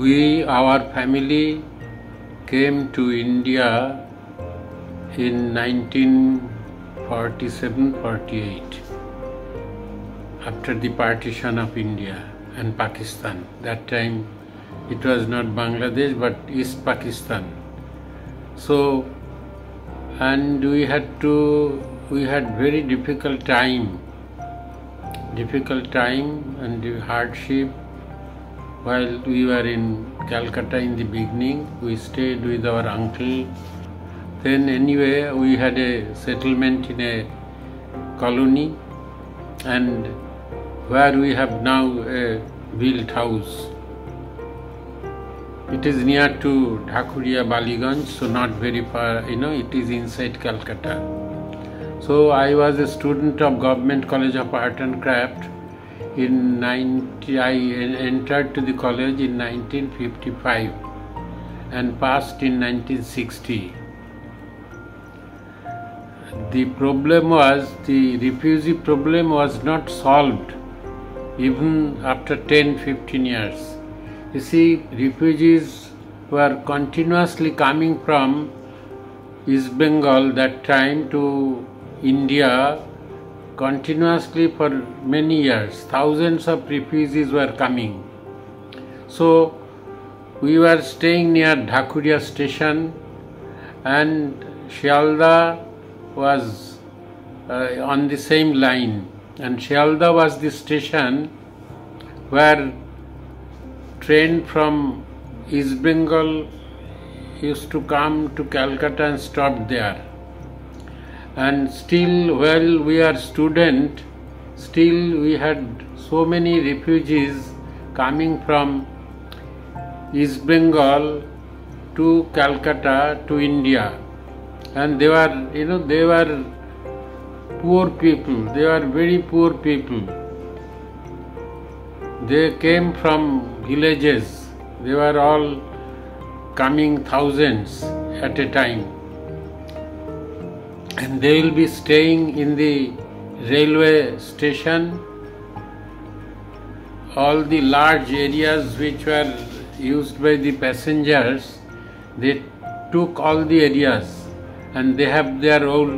Our family came to India in 1947-48 after the partition of India and Pakistan. That time it was not Bangladesh but East Pakistan. So, and we had very difficult time and hardship. While we were in Calcutta in the beginning, we stayed with our uncle. Then anyway, we had a settlement in a colony, and where we have now a built house. It is near to Dhakuria, Baliganj, so not very far, it is inside Calcutta. So I was a student of Government College of Art and Craft. I entered to the college in 1955 and passed in 1960. The refugee problem was not solved even after 10-15 years. You see, refugees were continuously coming from East Bengal that time to India continuously for many years. Thousands of refugees were coming. So we were staying near Dhakuria station, and Shialda was on the same line, and Shialda was the station where train from East Bengal used to come to Calcutta and stop there. And still, while we are student, still we had so many refugees coming from East Bengal to Calcutta to India, and they were poor people. They were very poor people. They came from villages. They were all coming thousands at a time. And they will be staying in the railway station. All the large areas which were used by the passengers, they took all the areas, and they have their own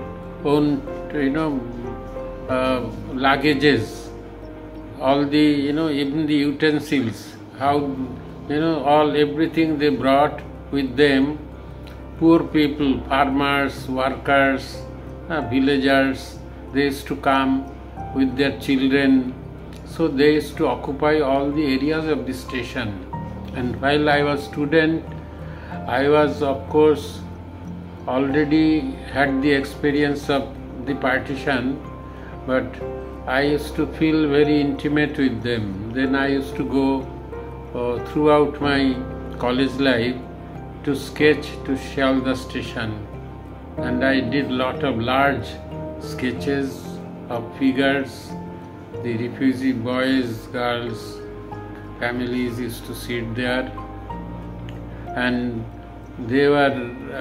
luggages, all the even the utensils, everything they brought with them. Poor people, farmers, workers, villagers, they used to come with their children. So they used to occupy all the areas of the station. And while I was student, I was of course already had the experience of the partition, but I used to feel very intimate with them. Then I used to go throughout my college life to sketch to Shialda station, and I did lot of large sketches of figures. The refugee boys, girls, families used to sit there, and they were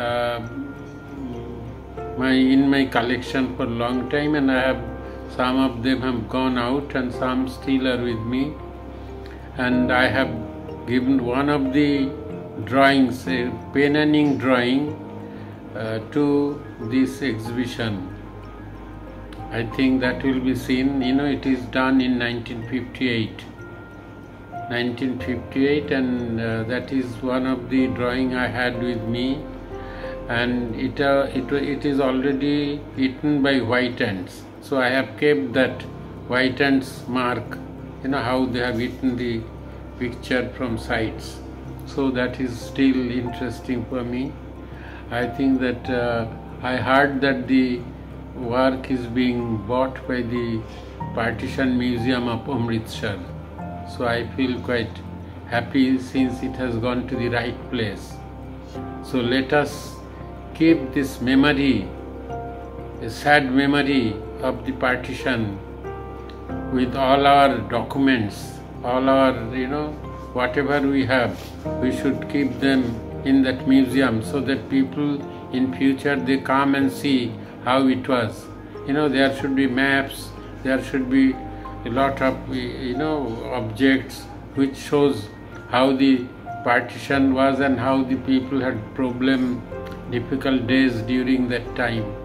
in my collection for a long time, and some of them have gone out and some still are with me. And I have given one of the drawings, a pen and ink drawing, to this exhibition. I think that will be seen. It is done in 1958, and that is one of the drawing I had with me. And it is already eaten by white ants. So I have kept that white ants mark, how they have eaten the picture from sides. So that is still interesting for me. I think that I heard that the work is being bought by the Partition Museum of Amritsar. So I feel quite happy since it has gone to the right place. So let us keep this memory, a sad memory of the partition, with all our documents, all our, whatever we have, we should keep them in that museum so that people in future they come and see how it was. There should be maps, there should be a lot of objects which shows how the partition was and how the people had difficult days during that time.